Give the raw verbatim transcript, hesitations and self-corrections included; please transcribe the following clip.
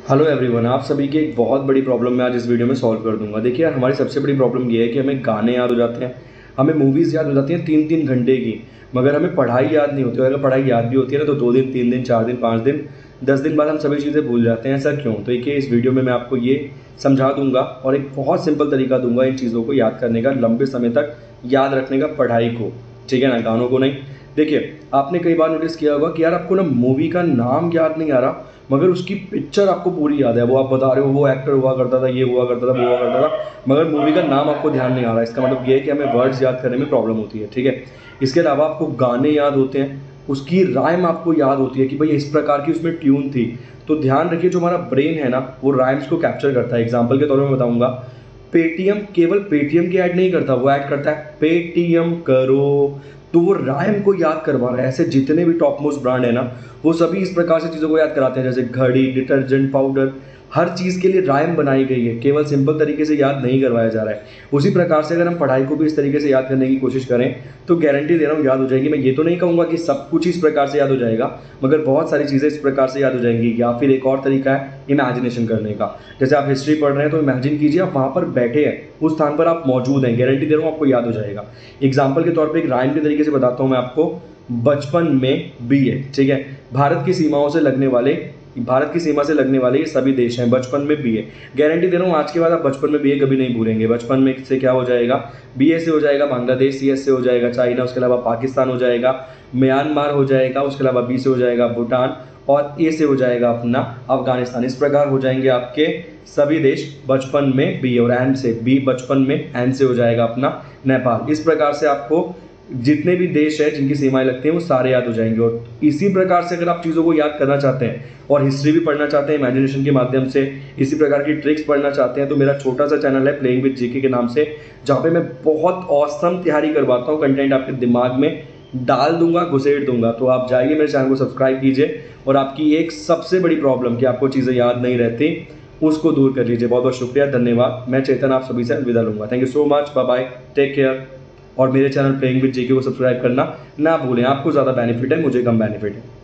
Hello everyone, आप सभी की एक बहुत बड़ी प्रॉब्लम मैं आज इस वीडियो में सॉल्व कर दूंगा। देखिए यार, हमारी सबसे बड़ी प्रॉब्लम ये है कि हमें गाने याद हो जाते हैं, हमें मूवीज़ याद हो जाती हैं तीन तीन घंटे की, मगर हमें पढ़ाई याद नहीं होती। और अगर पढ़ाई याद भी होती है ना, तो दो दिन, तीन दिन, चार दिन, पाँच दिन, दस दिन बाद हम सभी चीज़ें भूल जाते हैं। ऐसा क्यों? तो देखिए, इस वीडियो में मैं आपको ये समझा दूंगा और एक बहुत सिंपल तरीका दूंगा इन चीज़ों को याद करने का, लंबे समय तक याद रखने का पढ़ाई को, ठीक है ना, गानों को नहीं। देखिए, आपने कई बार नोटिस किया होगा कि यार आपको ना मूवी का नाम याद नहीं आ रहा, मगर उसकी पिक्चर आपको पूरी याद है। वो आप बता रहे हो वो एक्टर हुआ करता था, ये हुआ करता था, वो हुआ करता था, मगर मूवी का नाम आपको ध्यान नहीं आ रहा। इसका मतलब ये है कि हमें वर्ड्स याद करने में प्रॉब्लम होती है, ठीक है। इसके अलावा आपको गाने याद होते हैं, उसकी राइम आपको याद होती है कि भाई इस प्रकार की उसमें ट्यून थी। तो ध्यान रखिए, जो हमारा ब्रेन है ना, वो राइम्स को कैप्चर करता है। एग्जाम्पल के तौर पर मैं बताऊंगा, पेटीएम केवल पेटीएम की ऐड नहीं करता, वो ऐड करता है पेटीएम करो। तो वो राइम को याद करवा रहा है। ऐसे जितने भी टॉप मोस्ट ब्रांड है ना, वो सभी इस प्रकार से चीज़ों को याद कराते हैं, जैसे घड़ी, डिटर्जेंट पाउडर, हर चीज़ के लिए राइम बनाई गई है, केवल सिंपल तरीके से याद नहीं करवाया जा रहा है। उसी प्रकार से अगर हम पढ़ाई को भी इस तरीके से याद करने की कोशिश करें, तो गारंटी दे रहा हूँ याद हो जाएगी। मैं ये तो नहीं कहूँगा कि सब कुछ इस प्रकार से याद हो जाएगा, मगर बहुत सारी चीज़ें इस प्रकार से याद हो जाएंगी। या फिर एक और तरीका है इमेजिनेशन करने का। जैसे आप हिस्ट्री पढ़ रहे हैं, तो इमेजिन कीजिए आप वहाँ पर बैठे हैं, उस स्थान पर आप मौजूद हैं, गारंटी दे रहा हूँ आपको याद हो जाएगा। एग्जाम्पल के तौर पर एक राइम के तरीके से बताता हूँ मैं आपको। बचपन में बीए, ठीक है। भारत की सीमाओं से लगने वाले भारत की सीमा से लगने वाले ये सभी देश हैं, बचपन में बीए। गारंटी दे रहा हूँ आज के बाद आप बचपन में बीए कभी नहीं भूलेंगे। बचपन में से क्या हो जाएगा? बीए से हो जाएगा बांग्लादेश, सी एस से हो जाएगा चाइना, उसके अलावा पाकिस्तान हो जाएगा, म्यांमार हो जाएगा, उसके अलावा बी से हो जाएगा भूटान, और ए से हो जाएगा अपना अफगानिस्तान। इस प्रकार हो जाएंगे आपके सभी देश बचपन में बी, और एन से बी बचपन में एन से हो जाएगा अपना नेपाल। इस प्रकार से आपको जितने भी देश है जिनकी सीमाएं लगती हैं वो सारे याद हो जाएंगे। और इसी प्रकार से अगर आप चीज़ों को याद करना चाहते हैं और हिस्ट्री भी पढ़ना चाहते हैं इमेजिनेशन के माध्यम से, इसी प्रकार की ट्रिक्स पढ़ना चाहते हैं, तो मेरा छोटा सा चैनल है प्लेइंग विद जीके के नाम से, जहाँ पे मैं बहुत औसम तैयारी करवाता हूँ। कंटेंट आपके दिमाग में डाल दूंगा, घुसेड़ दूंगा। तो आप जाइए, मेरे चैनल को सब्सक्राइब कीजिए और आपकी एक सबसे बड़ी प्रॉब्लम कि आपको चीज़ें याद नहीं रहती, उसको दूर कर लीजिए। बहुत बहुत शुक्रिया, धन्यवाद। मैं चेतन आप सभी से अलविदा लूंगा। Thank you so much, bye bye, take care. और मेरे चैनल प्लेइंग विद जीके को सब्सक्राइब करना ना भूलें। आपको ज़्यादा बेनिफिट है, मुझे कम बेनिफिट है।